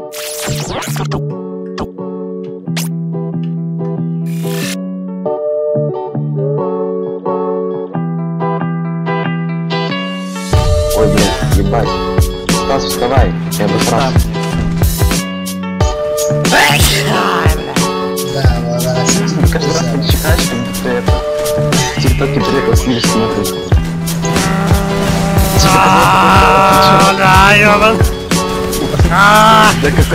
Ой, блин, ебать. Стас, вставай, я бы сразу. Да, ладно. Каждый раз ты читаешь, как будто это. В ТикТоке приехал снизу смотреть. Да, ёбан. Да какой...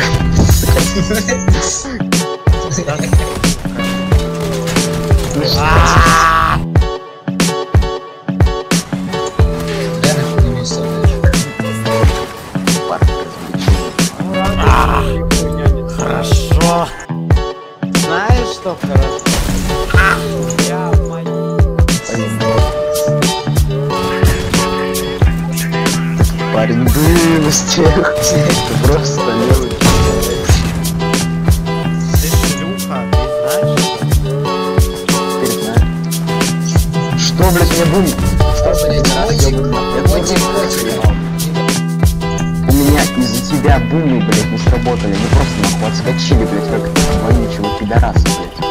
Хорошо. Знаешь, что хорошо? Я Парень был из тех, ты просто левый. Ты шлюха, ты знаешь? Что, блядь, мне бум? Стас, блядь, У меня из-за тебя бумы, блядь, не сработали. Они просто нахуй отскочили, блядь, как вонючего пидораса, блядь.